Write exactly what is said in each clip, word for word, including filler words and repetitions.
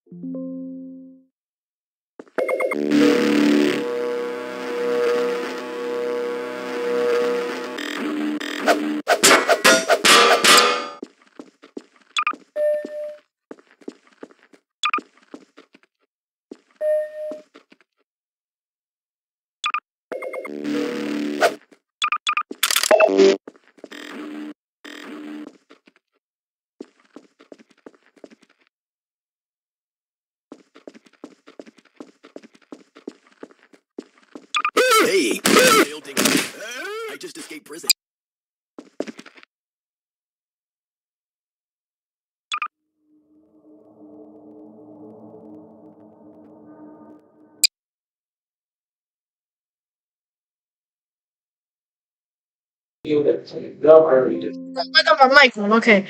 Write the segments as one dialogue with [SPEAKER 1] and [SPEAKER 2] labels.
[SPEAKER 1] Hey, I just escaped prison.
[SPEAKER 2] No, I already did.
[SPEAKER 3] I got my microphone, okay.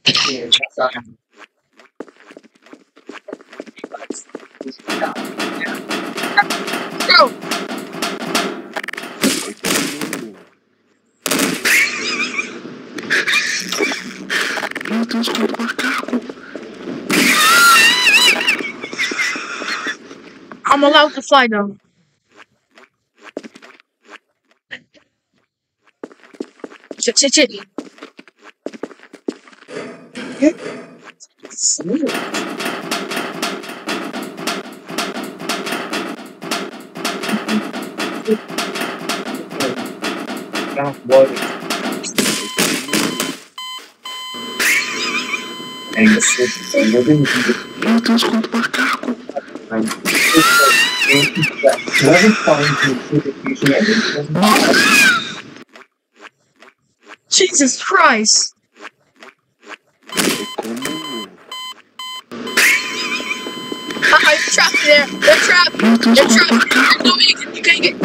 [SPEAKER 3] Go! I'm allowed to fly though. Shit, shit, shit. Jesus Christ! I'm trapped there. They're trapped. They're trapped. No, you can, you can't get.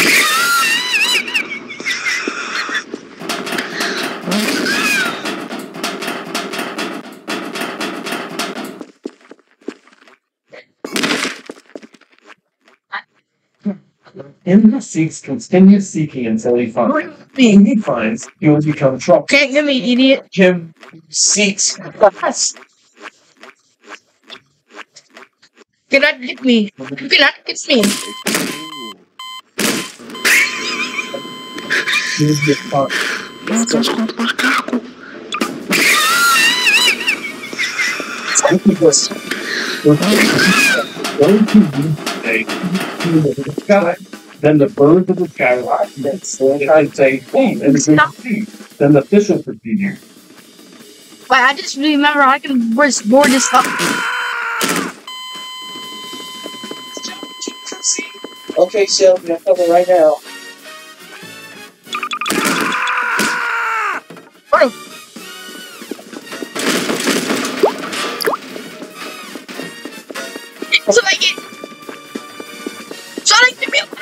[SPEAKER 2] In the seeks continue seeking until he finds. Being he finds, he will become trouble.
[SPEAKER 3] Can't get me, idiot.
[SPEAKER 2] Him seeks.
[SPEAKER 3] Cannot get me. Cannot get me.
[SPEAKER 2] Here's your part. It was going to be the sky. Then the birds of the sky will try to say, hey, and the then the fish will proceed.
[SPEAKER 3] Wait, I just remember I can just board this up.
[SPEAKER 2] Okay, Shelby, I'm coming right now.
[SPEAKER 3] Oh. So like it. So like the milk.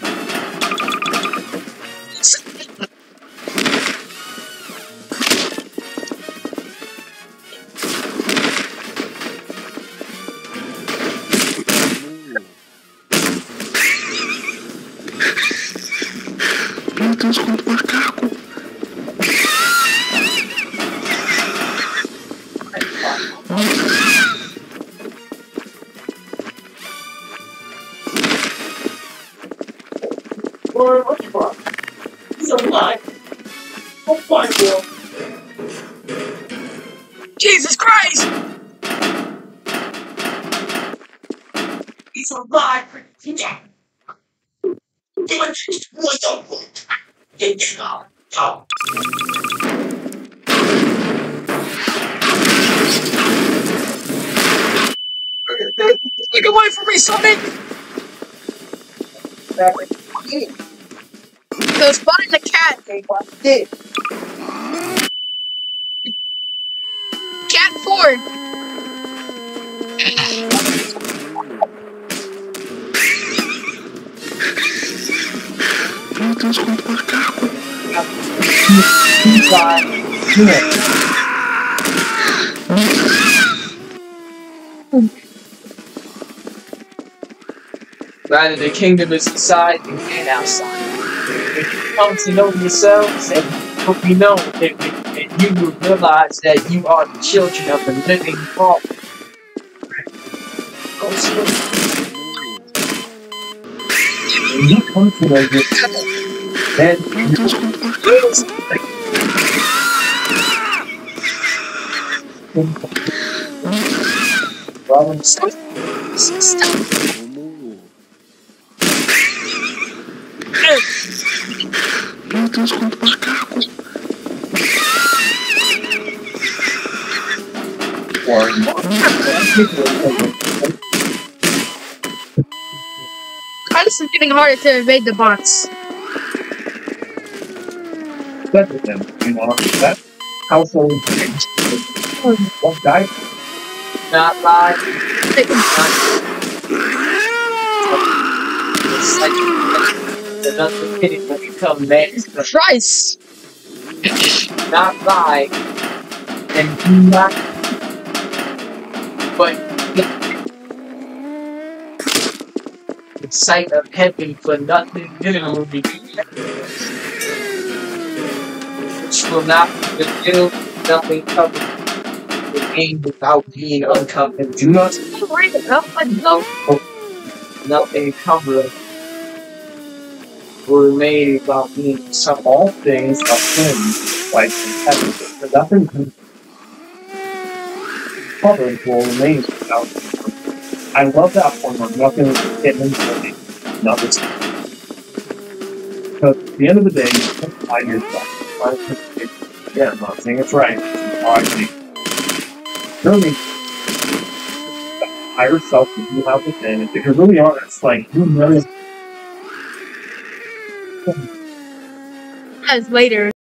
[SPEAKER 2] Or what the fuck? He's alive. Oh my God.
[SPEAKER 3] Jesus Christ!
[SPEAKER 2] He's alive. Yeah. What the fuck? Get out. Out.
[SPEAKER 3] Look away from me, Sonic! Go spotting the cat. Cat Ford.
[SPEAKER 4] Rather, the kingdom is inside and outside. If you come to know yourselves and hope you know that, and you will realize that you are the children of the living God. Go swim.
[SPEAKER 2] When you come to know your then you will like problem
[SPEAKER 3] Stop. Stop.
[SPEAKER 2] or
[SPEAKER 3] It's getting harder to evade the bots.
[SPEAKER 2] set with them, you know, that household one guy
[SPEAKER 4] Not live.
[SPEAKER 3] Like,
[SPEAKER 4] It's like another pity when you come next.
[SPEAKER 3] Christ!
[SPEAKER 4] Not live. And not. But the sight of heaven for nothing new. Which will not reveal nothing covered. Remain without being uncovered.
[SPEAKER 2] do not
[SPEAKER 3] Wait, up and go.
[SPEAKER 4] Nothing covered will remain without being some.
[SPEAKER 2] all things are sin like in heaven, but nothing covered will remain without. I love that form of nothing is hidden fully, nothing. Because at the end of the day, you can't find yourself. Yeah, I'm not saying it's right. It's how I think. Really, the higher self that you have within, if you're really honest, like, you know,
[SPEAKER 3] As later.